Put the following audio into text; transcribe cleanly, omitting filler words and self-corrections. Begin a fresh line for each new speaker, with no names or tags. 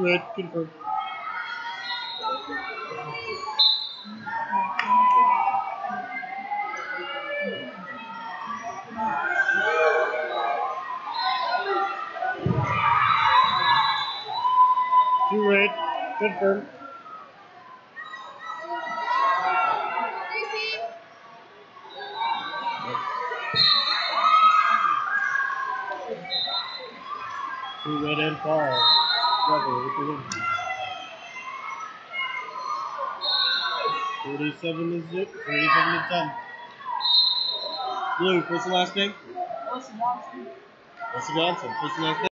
Two red, confirmed. Two red, confirmed. Two red and fall. Rubber with the win. 47 is it? 47 to 10. Blue, what's the last name?
What's the last name?
What's the last name? What's the last name?